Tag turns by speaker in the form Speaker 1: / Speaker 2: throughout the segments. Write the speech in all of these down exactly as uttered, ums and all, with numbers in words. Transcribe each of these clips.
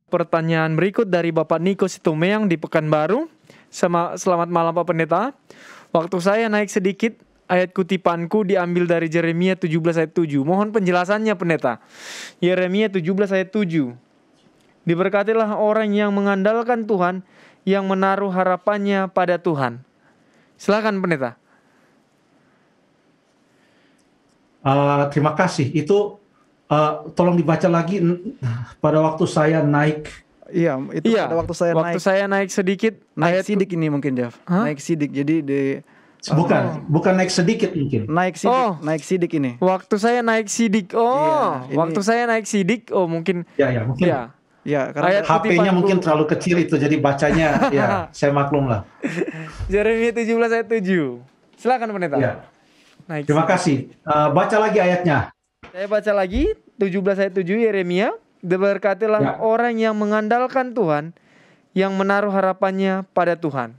Speaker 1: Pertanyaan berikut dari Bapak Niko Situmeang di Pekanbaru. Sama, selamat malam Pak Pendeta. Waktu saya naik sedikit, ayat kutipanku diambil dari Yeremia tujuh belas ayat tujuh. Mohon penjelasannya Pendeta. Yeremia tujuh belas ayat tujuh. Diberkatilah orang yang mengandalkan Tuhan, yang menaruh harapannya pada Tuhan. Silakan Pendeta.
Speaker 2: Uh, terima kasih. Itu Uh, tolong dibaca lagi. Pada waktu saya naik.
Speaker 3: Iya, itu
Speaker 1: iya,
Speaker 3: pada waktu saya
Speaker 1: waktu
Speaker 3: naik.
Speaker 1: saya naik sedikit.
Speaker 3: Naik
Speaker 1: ayat
Speaker 3: sidik ini mungkin Jeff.
Speaker 1: Hah?
Speaker 3: Naik sidik. Jadi di
Speaker 2: bukan,
Speaker 3: uh,
Speaker 2: bukan naik sedikit mungkin.
Speaker 3: Naik sidik,
Speaker 1: oh,
Speaker 3: naik sidik ini.
Speaker 1: Waktu saya naik sidik. Oh,
Speaker 3: iya, ini,
Speaker 1: waktu saya naik sidik. Oh, mungkin.
Speaker 2: Ya, ya, mungkin.
Speaker 1: Ya.
Speaker 3: Ya, karena
Speaker 2: H P-nya mungkin terlalu kecil itu, jadi bacanya ya saya maklum lah.
Speaker 1: Yeremia tujuh belas ayat tujuh. Silakan Pendeta.
Speaker 2: Ya.
Speaker 1: Naik
Speaker 2: Terima
Speaker 1: sidik.
Speaker 2: kasih. Uh, baca lagi ayatnya.
Speaker 1: Saya baca lagi tujuh belas ayat tujuh Yeremia. Diberkatilah
Speaker 2: ya.
Speaker 1: orang yang mengandalkan Tuhan, yang menaruh harapannya pada Tuhan.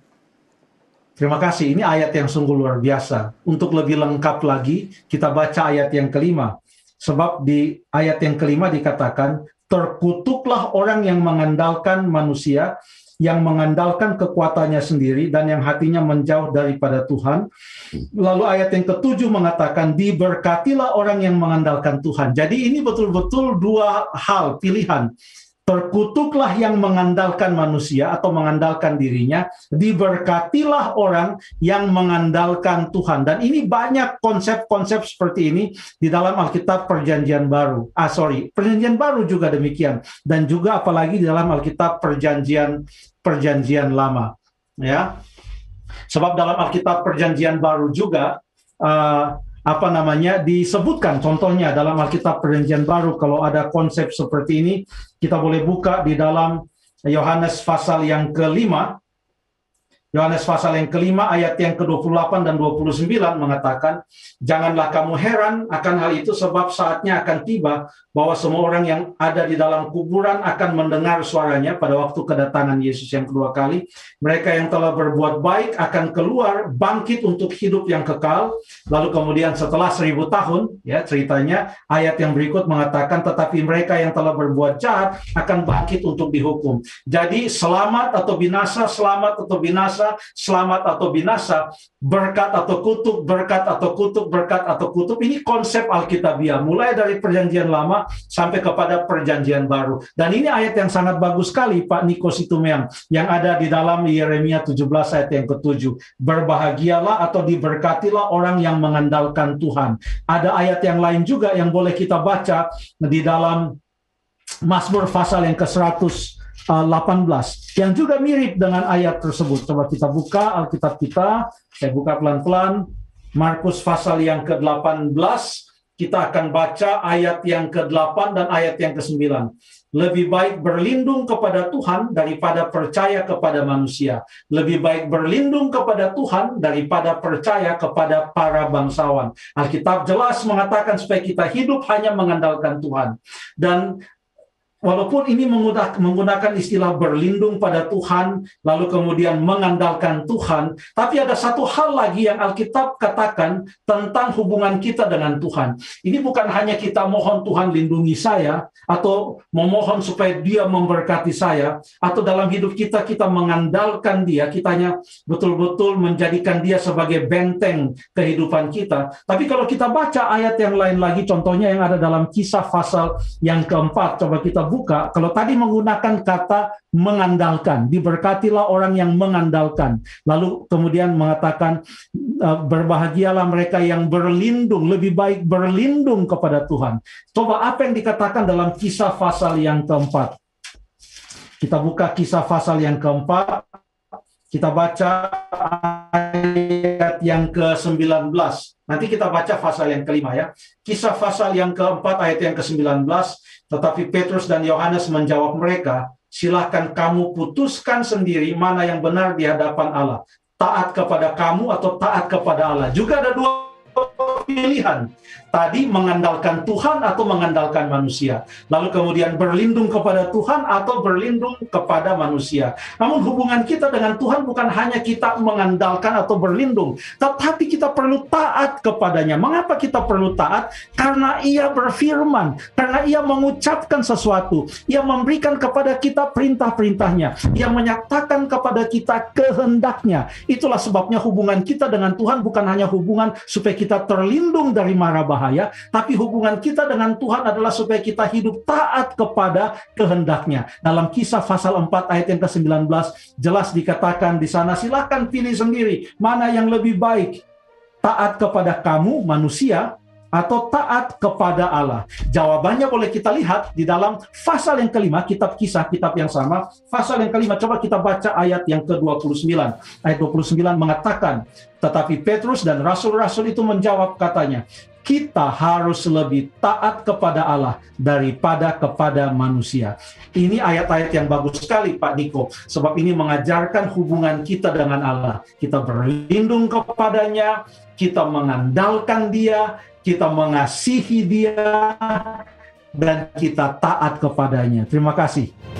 Speaker 2: Terima kasih. Ini ayat yang sungguh luar biasa. Untuk lebih lengkap lagi, kita baca ayat yang kelima. Sebab di ayat yang kelima dikatakan, terkutuklah orang yang mengandalkan manusia, yang mengandalkan kekuatannya sendiri, dan yang hatinya menjauh daripada Tuhan. Lalu ayat yang ketujuh mengatakan, diberkatilah orang yang mengandalkan Tuhan. Jadi ini betul-betul dua hal pilihan. Terkutuklah yang mengandalkan manusia atau mengandalkan dirinya, diberkatilah orang yang mengandalkan Tuhan. Dan ini banyak konsep-konsep seperti ini di dalam Alkitab Perjanjian Baru. Ah sorry, Perjanjian Baru juga demikian. Dan juga apalagi di dalam Alkitab Perjanjian Perjanjian Lama. Ya, sebab dalam Alkitab Perjanjian Baru juga uh, apa namanya disebutkan, contohnya dalam Alkitab Perjanjian Baru kalau ada konsep seperti ini, kita boleh buka di dalam Yohanes pasal yang kelima. Yohanes pasal yang kelima ayat yang ke dua puluh delapan dan dua puluh sembilan mengatakan, janganlah kamu heran akan hal itu, sebab saatnya akan tiba bahwa semua orang yang ada di dalam kuburan akan mendengar suaranya pada waktu kedatangan Yesus yang kedua kali. Mereka yang telah berbuat baik akan keluar bangkit untuk hidup yang kekal. Lalu kemudian setelah seribu tahun, ya ceritanya ayat yang berikut mengatakan, tetapi mereka yang telah berbuat jahat akan bangkit untuk dihukum. Jadi selamat atau binasa, selamat atau binasa, selamat atau binasa, berkat atau kutuk, berkat atau kutuk, berkat atau kutuk. Ini konsep Alkitabiah, mulai dari Perjanjian Lama sampai kepada Perjanjian Baru. Dan ini ayat yang sangat bagus sekali Pak Niko Situmeang yang ada di dalam Yeremia tujuh belas ayat yang ketujuh. Berbahagialah atau diberkatilah orang yang mengandalkan Tuhan. Ada ayat yang lain juga yang boleh kita baca di dalam Mazmur pasal yang ke seratus delapan belas yang juga mirip dengan ayat tersebut. Coba kita buka Alkitab kita. Saya buka pelan-pelan. Markus pasal yang ke delapan belas. Kita akan baca ayat yang ke delapan dan ayat yang ke sembilan. Lebih baik berlindung kepada Tuhan daripada percaya kepada manusia. Lebih baik berlindung kepada Tuhan daripada percaya kepada para bangsawan. Alkitab jelas mengatakan supaya kita hidup hanya mengandalkan Tuhan. Dan walaupun ini menggunakan istilah berlindung pada Tuhan, lalu kemudian mengandalkan Tuhan, tapi ada satu hal lagi yang Alkitab katakan tentang hubungan kita dengan Tuhan. Ini bukan hanya kita mohon Tuhan lindungi saya, atau memohon supaya dia memberkati saya, atau dalam hidup kita kita mengandalkan dia, kitanya betul-betul menjadikan dia sebagai benteng kehidupan kita. Tapi kalau kita baca ayat yang lain lagi, contohnya yang ada dalam Kisah pasal yang keempat, coba kita buka. Kalau tadi menggunakan kata mengandalkan, diberkatilah orang yang mengandalkan. Lalu kemudian mengatakan berbahagialah mereka yang berlindung, lebih baik berlindung kepada Tuhan. Coba apa yang dikatakan dalam Kisah pasal yang keempat. Kita buka Kisah pasal yang keempat. Kita baca ayat yang ke sembilan belas. Nanti kita baca pasal yang kelima ya. Kisah pasal yang keempat ayat yang ke sembilan belas. Tetapi Petrus dan Yohanes menjawab mereka, silakan kamu putuskan sendiri mana yang benar di hadapan Allah. Taat kepada kamu atau taat kepada Allah. Juga ada dua pilihan. Tadi mengandalkan Tuhan atau mengandalkan manusia. Lalu kemudian berlindung kepada Tuhan atau berlindung kepada manusia. Namun hubungan kita dengan Tuhan bukan hanya kita mengandalkan atau berlindung, tetapi kita perlu taat kepadanya. Mengapa kita perlu taat? Karena Ia berfirman, karena Ia mengucapkan sesuatu, Ia memberikan kepada kita perintah-perintahnya, Ia menyatakan kepada kita kehendaknya. Itulah sebabnya hubungan kita dengan Tuhan bukan hanya hubungan supaya kita terlindung dari mara bahaya, tapi hubungan kita dengan Tuhan adalah supaya kita hidup taat kepada kehendaknya. Dalam Kisah pasal empat ayat yang ke sembilan belas jelas dikatakan di sana, silakan pilih sendiri mana yang lebih baik, taat kepada kamu manusia atau taat kepada Allah. Jawabannya boleh kita lihat di dalam pasal yang kelima, kitab Kisah, kitab yang sama, pasal yang kelima. Coba kita baca ayat yang ke dua puluh sembilan. Ayat dua puluh sembilan mengatakan, tetapi Petrus dan rasul-rasul itu menjawab, katanya, kita harus lebih taat kepada Allah daripada kepada manusia. Ini ayat-ayat yang bagus sekali, Pak Niko, sebab ini mengajarkan hubungan kita dengan Allah. Kita berlindung kepadanya, kita mengandalkan Dia, kita mengasihi Dia, dan kita taat kepadanya. Terima kasih.